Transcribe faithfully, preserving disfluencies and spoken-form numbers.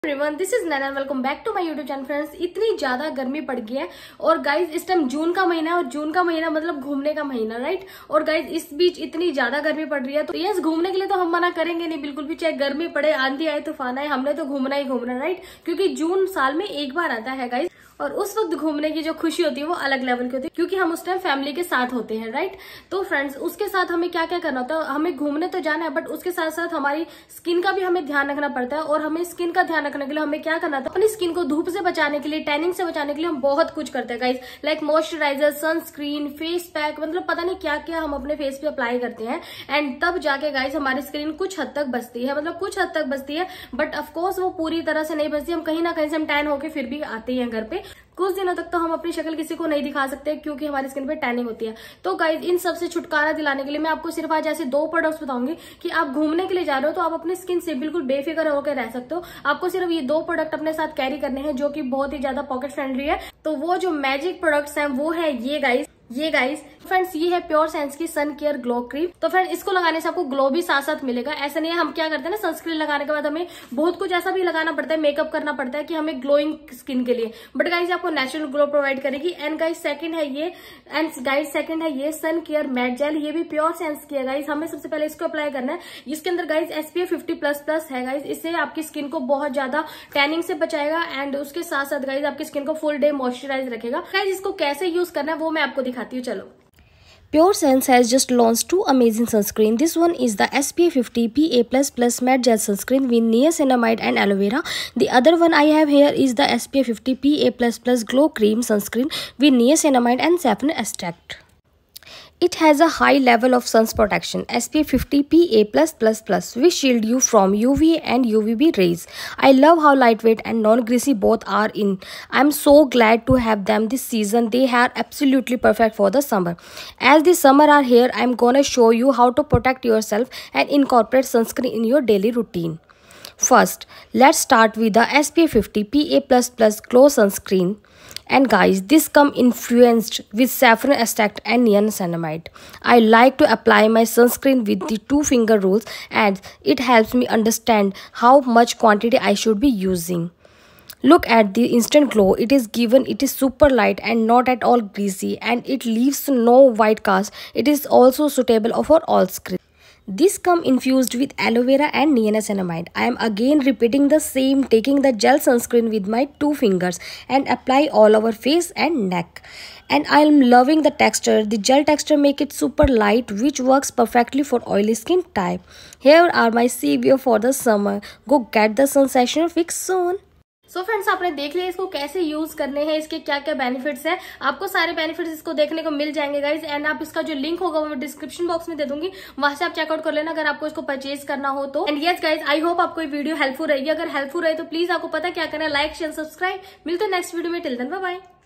Everyone, this is Naina, welcome back to my YouTube channel. Friends, इतनी ज्यादा गर्मी पड़ गई है और गाइज इस टाइम जून का महीना है और जून का महीना मतलब घूमने का महीना, राइट। और गाइज इस बीच इतनी ज्यादा गर्मी पड़ रही है तो यस, घूमने के लिए तो हम मना करेंगे नहीं बिल्कुल भी, चाहे गर्मी पड़े, आंधी आए, तूफान आए, हमने तो घूमना ही घूमना, राइट। क्योंकि जून साल में एक बार आता है गाइज, और उस वक्त घूमने की जो खुशी होती है वो अलग लेवल की होती है क्योंकि हम उस टाइम फैमिली के साथ होते हैं, राइट। तो फ्रेंड्स, उसके साथ हमें क्या क्या करना होता है, हमें घूमने तो जाना है बट उसके साथ साथ हमारी स्किन का भी हमें ध्यान रखना पड़ता है। और हमें स्किन का ध्यान रखने के लिए हमें क्या करना था, अपनी स्किन को धूप से बचाने के लिए, टैनिंग से बचाने के लिए हम बहुत कुछ करते हैं guys, like moisturiser, sunscreen, face pack, मतलब पता नहीं क्या क्या हम अपने फेस पे अप्लाई करते हैं। एंड तब जाके गाइज हमारी स्किन कुछ हद तक बचती है, मतलब कुछ हद तक बचती है, बट ऑफकोर्स वो पूरी तरह से नहीं बचती। हम कहीं ना कहीं से हम टैन होके फिर भी आते हैं घर पे। कुछ दिनों तक तो हम अपनी शक्ल किसी को नहीं दिखा सकते क्योंकि हमारी स्किन पे टैनिंग होती है। तो गाइज इन सब से छुटकारा दिलाने के लिए मैं आपको सिर्फ आज ऐसे दो प्रोडक्ट्स बताऊंगी कि आप घूमने के लिए जा रहे हो तो आप अपनी स्किन से बिल्कुल बेफिक्र होकर रह सकते हो। आपको सिर्फ ये दो प्रोडक्ट अपने साथ कैरी करने हैं जो कि बहुत ही ज्यादा पॉकेट फ्रेंडली है। तो वो जो मैजिक प्रोडक्ट्स हैं वो है ये गाइज ये गाइज फ्रेंड्स, ये है प्योर सेंस की सन केयर ग्लो क्रीम। तो फ्रेंड्स, इसको लगाने से आपको ग्लो भी साथ साथ मिलेगा। ऐसा नहीं है, हम क्या करते हैं ना, सनस्क्रीन लगाने के बाद हमें बहुत कुछ ऐसा भी लगाना पड़ता है, मेकअप करना पड़ता है कि हमें ग्लोइंग स्किन के लिए, बट गाइज आपको नेचुरल ग्लो प्रोवाइड करेगी। एंड गाइज सेकंड है ये एंड गाइज सेकंड है ये सन केयर मैट जेल, ये भी प्योर सेंस की है गाइज। हमें सबसे पहले इसको अप्लाई करना है। इसके अंदर guys SPF fifty plus plus है गाइज, इससे आपकी स्किन को बहुत ज्यादा टैनिंग से बचाएगा एंड उसके साथ साथ गाइज आपकी स्किन को फुल डे मॉइस्चराइज रखेगा। गाइज इसको कैसे यूज करना है वो मैं आपको दिखाती हूँ, चलो। Pure Sense has just launched two amazing sunscreen. This one is the S P F fifty P A plus plus matte gel sunscreen with niacinamide and aloe vera. The other one I have here is the S P F fifty P A plus plus glow cream sunscreen with niacinamide and saffron extract. It has a high level of sun protection, S P F fifty P A plus plus plus, which shield you from U V and U V B rays. I love how lightweight and non-greasy both are in. I'm so glad to have them this season. They are absolutely perfect for the summer. As the summer are here, I'm gonna show you how to protect yourself and incorporate sunscreen in your daily routine. First, let's start with the S P F fifty P A plus plus glow sunscreen. And guys, this come infused with saffron extract and niacinamide. I like to apply my sunscreen with the two finger rules and it helps me understand how much quantity I should be using. Look at the instant glow it is given. It is super light and not at all greasy and it leaves no white cast. It is also suitable for all skin. This come infused with aloe vera and niacinamide. I am again repeating the same, taking the gel sunscreen with my two fingers and apply all over face and neck. And I am loving the texture. The gel texture make it super light, which works perfectly for oily skin type. Here are my savior for the summer. Go get the sensational fix soon. So so friends, आपने देख लिया इसको कैसे use करने हैं, इसके क्या क्या बेनिफिट्स हैं। आपको सारे बेनिफिट्स इसको देखने को मिल जाएंगे गाइज। एंड आप इसका जो लिंक होगा वो मैं डिस्क्रिप्शन बॉक्स में दे दूंगी, वहां से आप चेकआउट कर लेना अगर आपको इसको परचेज करना हो तो। And yes guys, I hope आपको ये वीडियो हेल्पफुल रहेगी। अगर हेल्पफुल रहे तो प्लीज आपको पता क्या करना है, लाइक शेयर सब्सक्राइब। मिलते हैं नेक्स्ट वीडियो में, टिल देन बाय बाय।